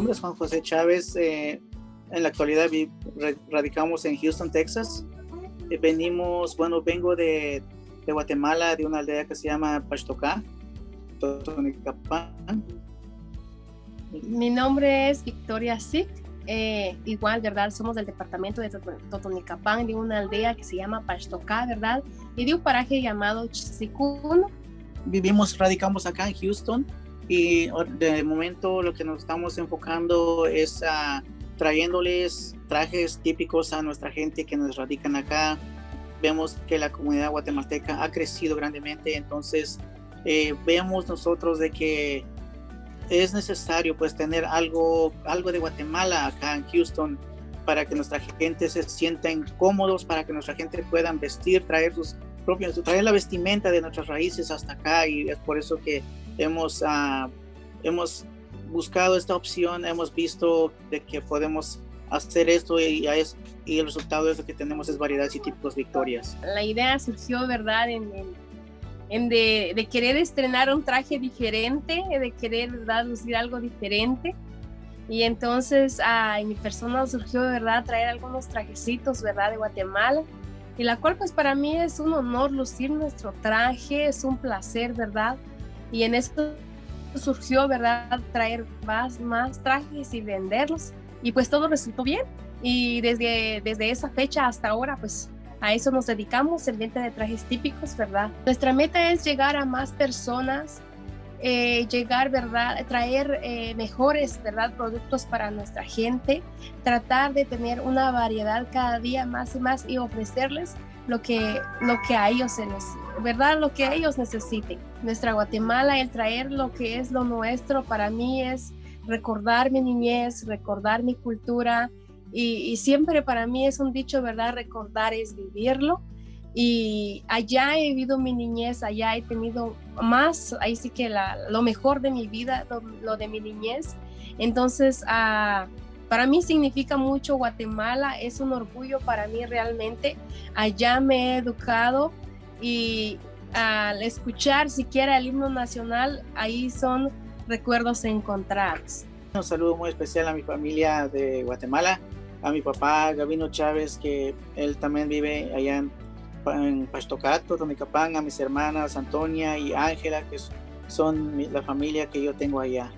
nombre es Juan José Chávez. En la actualidad radicamos en Houston, Texas. Vengo de Guatemala, de una aldea que se llama Paxtocá, Totonicapán. Mi nombre es Victoria Sic. Igual, ¿verdad? Somos del departamento de Totonicapán, de una aldea que se llama Paxtocá, ¿verdad? Y de un paraje llamado Chisicuno. Radicamos acá en Houston y de momento lo que nos estamos enfocando es trayéndoles trajes típicos a nuestra gente que nos radican acá. Vemos que la comunidad guatemalteca ha crecido grandemente, entonces vemos nosotros de que es necesario pues tener algo de Guatemala acá en Houston para que nuestra gente se sientan cómodos, para que nuestra gente pueda vestir, traer la vestimenta de nuestras raíces hasta acá, y es por eso que hemos buscado esta opción, hemos visto de que podemos hacer esto y el resultado de lo que tenemos es variedades y típicos Victorias. La idea surgió, ¿verdad?, de querer estrenar un traje diferente, de querer, ¿verdad?, lucir algo diferente. Y entonces en mi persona surgió, ¿verdad?, traer algunos trajecitos, ¿verdad?, de Guatemala, y la cual pues para mí es un honor lucir nuestro traje, es un placer, ¿verdad? Y en esto surgió, ¿verdad?, traer más trajes y venderlos, y pues todo resultó bien. Y desde esa fecha hasta ahora pues a eso nos dedicamos, el venta de trajes típicos, ¿verdad? Nuestra meta es llegar a más personas, ¿verdad?, traer mejores, ¿verdad?, productos para nuestra gente, tratar de tener una variedad cada día más y más y ofrecerles lo que a ellos ¿verdad?, lo que ellos necesiten. Nuestra Guatemala, el traer lo que es lo nuestro, para mí es recordar mi niñez, recordar mi cultura, y siempre para mí es un dicho, ¿verdad?, recordar es vivirlo. Y allá he vivido mi niñez, allá he tenido más, ahí sí que lo mejor de mi vida, lo de mi niñez. Entonces, para mí significa mucho Guatemala, es un orgullo para mí realmente. Allá me he educado y al escuchar siquiera el himno nacional, ahí son recuerdos encontrados. Un saludo muy especial a mi familia de Guatemala, a mi papá Gabino Chávez, que él también vive allá en Paxtocá, Totonicapán, a mis hermanas Antonia y Ángela, que son la familia que yo tengo allá.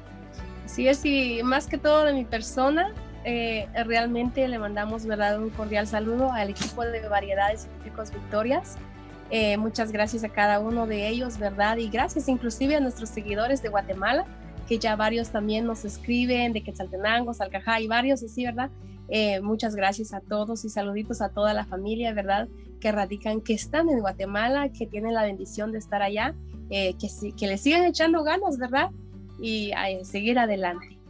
Así es, y más que todo de mi persona, realmente le mandamos, ¿verdad?, un cordial saludo al equipo de Variedades y Típicos Victorias. Muchas gracias a cada uno de ellos, ¿verdad? Y gracias inclusive a nuestros seguidores de Guatemala, que ya varios también nos escriben de Quetzaltenango, Salcajá y varios así, ¿verdad? Muchas gracias a todos y saluditos a toda la familia, ¿verdad?, que están en Guatemala, que tienen la bendición de estar allá, que le sigan echando ganas, ¿verdad?, y a seguir adelante.